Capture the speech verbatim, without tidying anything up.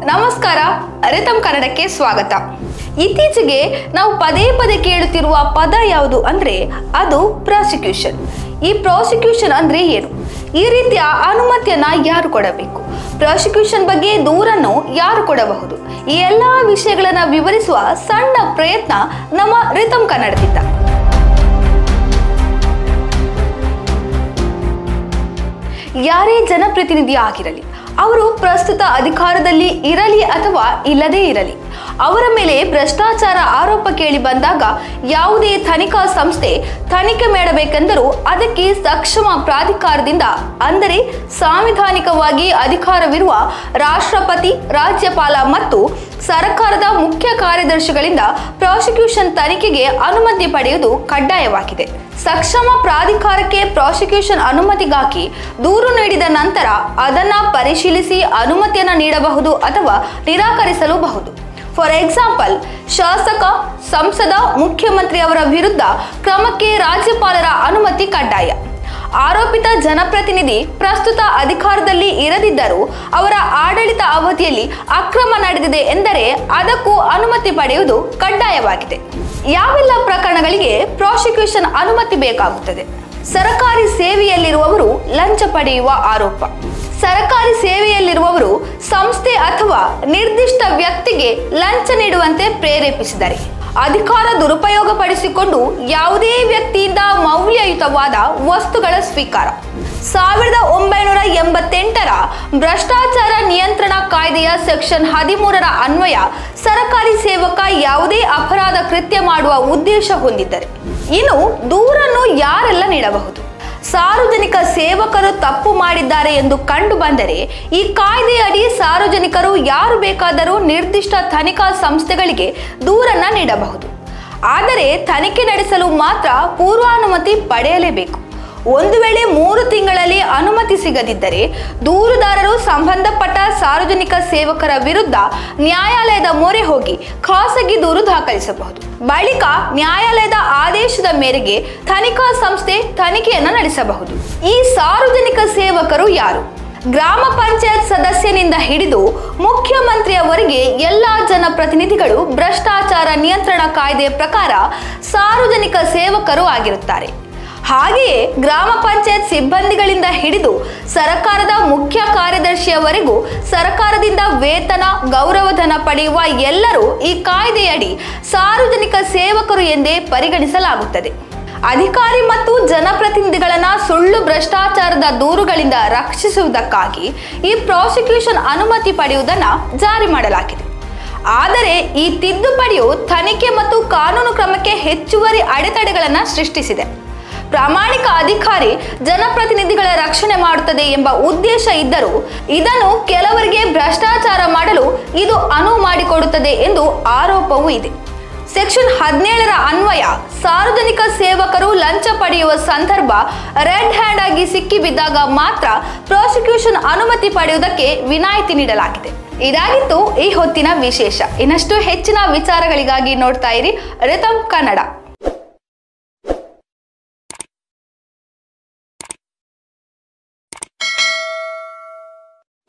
ನಮಸ್ಕಾರ, ರಿತಮ್ ಕನ್ನಡಕ್ಕೆ ಸ್ವಾಗತ. ಇತ್ತೀಚೆಗೆ ನಾವು ಪದೇ ಪದೇ ಕೇಳುತ್ತಿರುವ ಪದ ಯಾವುದು ಅಂದ್ರೆ ಅದು ಪ್ರಾಸಿಕ್ಯೂಷನ್. ಈ ಪ್ರಾಸಿಕ್ಯೂಷನ್ ಅಂದ್ರೆ ಏನು? ಈ ರೀತಿಯ ಅನುಮತಿಯನ್ನ ಯಾರು ಕೊಡಬೇಕು? ಪ್ರಾಸಿಕ್ಯೂಷನ್ ಬಗ್ಗೆ ದೂರನ್ನು ಯಾರು ಕೊಡಬಹುದು? ಈ ಎಲ್ಲಾ ವಿಷಯಗಳನ್ನ ವಿವರಿಸುವ ಸಣ್ಣ ಪ್ರಯತ್ನ ನಮ್ಮ ರಿತಮ್ ಕನ್ನಡದಿಂದ. ಯಾರೇ ಜನಪ್ರತಿನಿಧಿ ಆಗಿರಲಿ, ಅವರು ಪ್ರಸ್ತುತ ಅಧಿಕಾರದಲ್ಲಿ ಇರಲಿ ಅಥವಾ ಇಲ್ಲದೇ ಇರಲಿ, ಅವರ ಮೇಲೆ ಭ್ರಷ್ಟಾಚಾರ ಆರೋಪ ಕೇಳಿ ಬಂದಾಗ ಯಾವುದೇ ತನಿಖಾ ಸಂಸ್ಥೆ ತನಿಖೆ ಮಾಡಬೇಕೆಂದರೂ ಅದಕ್ಕೆ ಸಕ್ಷಮ ಪ್ರಾಧಿಕಾರದಿಂದ, ಅಂದರೆ ಸಾಂವಿಧಾನಿಕವಾಗಿ ಅಧಿಕಾರವಿರುವ ರಾಷ್ಟ್ರಪತಿ, ರಾಜ್ಯಪಾಲ ಮತ್ತು ಸರ್ಕಾರದ ಮುಖ್ಯ ಕಾರ್ಯದರ್ಶಿಗಳಿಂದ ಪ್ರಾಸಿಕ್ಯೂಷನ್ ತನಿಖೆಗೆ ಅನುಮತಿ ಪಡೆಯುವುದು ಕಡ್ಡಾಯವಾಗಿದೆ. ಸಕ್ಷಮ ಪ್ರಾಧಿಕಾರಕ್ಕೆ ಪ್ರಾಸಿಕ್ಯೂಷನ್ ಅನುಮತಿಗಾಗಿ ದೂರು ನೀಡಿದ ನಂತರ ಅದನ್ನ ಪರಿಶೀಲಿಸಿ ಅನುಮತಿಯನ್ನು ನೀಡಬಹುದು ಅಥವಾ ನಿರಾಕರಿಸಲೂಬಹುದು. ಫಾರ್ ಎಕ್ಸಾಂಪಲ್, ಶಾಸಕ, ಸಂಸದ, ಮುಖ್ಯಮಂತ್ರಿ ಅವರ ವಿರುದ್ಧ ಕ್ರಮಕ್ಕೆ ರಾಜ್ಯಪಾಲರ ಅನುಮತಿ ಕಡ್ಡಾಯ. ಆರೋಪಿತ ಜನಪ್ರತಿನಿಧಿ ಪ್ರಸ್ತುತ ಅಧಿಕಾರದಲ್ಲಿ ಇರದಿದ್ದರೂ ಅವರ ಆಡಳಿತ ಅವಧಿಯಲ್ಲಿ ಅಕ್ರಮ ನಡೆದಿದೆ ಎಂದರೆ ಅದಕ್ಕೂ ಅನುಮತಿ ಪಡೆಯುವುದು ಕಡ್ಡಾಯವಾಗಿದೆ. ಯಾವೆಲ್ಲ ಪ್ರಕರಣಗಳಿಗೆ ಪ್ರಾಸಿಕ್ಯೂಷನ್ ಅನುಮತಿ ಬೇಕಾಗುತ್ತದೆ? ಸರ್ಕಾರಿ ಸೇವೆಯಲ್ಲಿರುವವರು ಲಂಚ ಪಡೆಯುವ ಆರೋಪ. ಸರ್ಕಾರಿ ಸೇವೆಯಲ್ಲಿರುವವರು ಸಂಸ್ಥೆ ಅಥವಾ ನಿರ್ದಿಷ್ಟ ವ್ಯಕ್ತಿಗೆ ಲಂಚ ನೀಡುವಂತೆ ಪ್ರೇರೇಪಿಸಿದರೆ, ಅಧಿಕಾರ ದುರುಪಯೋಗ ಪಡಿಸಿಕೊಂಡು ಯಾವುದೇ ವ್ಯಕ್ತಿಯಿಂದ ಮೌಲ್ಯಯುತವಾದ ವಸ್ತುಗಳ ಸ್ವೀಕಾರ. ಸಾವಿರದ ಒಂಬೈನೂರ ಎಂಬತ್ತೆಂಟರ ಭ್ರಷ್ಟಾಚಾರ ನಿಯಂತ್ರಣ ಕಾಯ್ದೆಯ ಸೆಕ್ಷನ್ ಹದಿಮೂರರ ಅನ್ವಯ ಸರ್ಕಾರಿ ಸೇವಕ ಯಾವುದೇ ಅಪರಾಧ ಕೃತ್ಯ ಮಾಡುವ ಉದ್ದೇಶ ಹೊಂದಿದ್ದರೆ. ಇನ್ನು ದೂರನ್ನು ಯಾರೆಲ್ಲ ನೀಡಬಹುದು? ಸಾರ್ವಜನಿಕ ಸೇವಕರು ತಪ್ಪು ಮಾಡಿದ್ದಾರೆ ಎಂದು ಕಂಡು ಬಂದರೆ ಈ ಕಾಯ್ದೆಯಡಿ ಸಾರ್ವಜನಿಕರು ಯಾರು ಬೇಕಾದರೂ ನಿರ್ದಿಷ್ಟ ತನಿಖಾ ಸಂಸ್ಥೆಗಳಿಗೆ ದೂರನ್ನ ನೀಡಬಹುದು. ಆದರೆ ತನಿಖೆ ನಡೆಸಲು ಮಾತ್ರ ಪೂರ್ವಾನುಮತಿ ಪಡೆಯಲೇಬೇಕು. ಒಂದು ವೇಳೆ ಮೂರು ತಿಂಗಳಲ್ಲಿ ಅನುಮತಿ ಸಿಗದಿದ್ದರೆ ದೂರುದಾರರು ಸಂಬಂಧಪಟ್ಟ ಸಾರ್ವಜನಿಕ ಸೇವಕರ ವಿರುದ್ಧ ನ್ಯಾಯಾಲಯದ ಮೊರೆ ಹೋಗಿ ಖಾಸಗಿ ದೂರು ದಾಖಲಿಸಬಹುದು. ಬಳಿಕ ನ್ಯಾಯಾಲಯದ ಆದೇಶದ ಮೇರೆಗೆ ತನಿಖಾ ಸಂಸ್ಥೆ ತನಿಖೆಯನ್ನು ನಡೆಸಬಹುದು. ಈ ಸಾರ್ವಜನಿಕ ಸೇವಕರು ಯಾರು? ಗ್ರಾಮ ಪಂಚಾಯತ್ ಸದಸ್ಯನಿಂದ ಹಿಡಿದು ಮುಖ್ಯಮಂತ್ರಿಯವರೆಗೆ ಎಲ್ಲಾ ಜನಪ್ರತಿನಿಧಿಗಳು ಭ್ರಷ್ಟಾಚಾರ ನಿಯಂತ್ರಣ ಕಾಯ್ದೆಯ ಪ್ರಕಾರ ಸಾರ್ವಜನಿಕ ಸೇವಕರು ಆಗಿರುತ್ತಾರೆ. ಹಾಗೆಯೇ ಗ್ರಾಮ ಪಂಚಾಯತ್ ಸಿಬ್ಬಂದಿಗಳಿಂದ ಹಿಡಿದು ಸರ್ಕಾರದ ಮುಖ್ಯ ಕಾರ್ಯದರ್ಶಿಯವರೆಗೂ ಸರ್ಕಾರದಿಂದ ವೇತನ, ಗೌರವಧನ ಪಡೆಯುವ ಎಲ್ಲರೂ ಈ ಕಾಯ್ದೆಯಡಿ ಸಾರ್ವಜನಿಕ ಸೇವಕರು ಎಂದೇ ಪರಿಗಣಿಸಲಾಗುತ್ತದೆ. ಅಧಿಕಾರಿ ಮತ್ತು ಜನಪ್ರತಿನಿಧಿಗಳನ್ನ ಸುಳ್ಳು ಭ್ರಷ್ಟಾಚಾರದ ದೂರುಗಳಿಂದ ರಕ್ಷಿಸುವುದಕ್ಕಾಗಿ ಈ ಪ್ರಾಸಿಕ್ಯೂಷನ್ ಅನುಮತಿ ಪಡೆಯುವುದನ್ನು ಜಾರಿ ಮಾಡಲಾಗಿದೆ. ಆದರೆ ಈ ತಿದ್ದುಪಡಿಯು ತನಿಖೆ ಮತ್ತು ಕಾನೂನು ಕ್ರಮಕ್ಕೆ ಹೆಚ್ಚುವರಿ ಅಡೆತಡೆಗಳನ್ನು ಸೃಷ್ಟಿಸಿದೆ. ಪ್ರಾಮಾಣಿಕ ಅಧಿಕಾರಿ ಜನಪ್ರತಿನಿಧಿಗಳ ರಕ್ಷಣೆ ಮಾಡುತ್ತದೆ ಎಂಬ ಉದ್ದೇಶ ಇದ್ದರೂ ಇದನ್ನು ಕೆಲವರಿಗೆ ಭ್ರಷ್ಟಾಚಾರ ಮಾಡಲು ಇದು ಅನುವು ಮಾಡಿಕೊಡುತ್ತದೆ ಎಂದು ಆರೋಪವೂ ಇದೆ. ಸೆಕ್ಷನ್ ಹದಿನೇಳರ ಅನ್ವಯ ಸಾರ್ವಜನಿಕ ಸೇವಕರು ಲಂಚ ಪಡೆಯುವ ಸಂದರ್ಭ ರೆಡ್ ಹ್ಯಾಂಡ್ ಆಗಿ ಸಿಕ್ಕಿಬಿದ್ದಾಗ ಮಾತ್ರ ಪ್ರಾಸಿಕ್ಯೂಷನ್ ಅನುಮತಿ ಪಡೆಯುವುದಕ್ಕೆ ವಿನಾಯಿತಿ ನೀಡಲಾಗಿದೆ. ಇದಾಗಿತ್ತು ಈ ಹೊತ್ತಿನ ವಿಶೇಷ. ಇನ್ನಷ್ಟು ಹೆಚ್ಚಿನ ವಿಚಾರಗಳಿಗಾಗಿ ನೋಡ್ತಾ ಇರಿ ರಿತಮ್ ಕನ್ನಡ.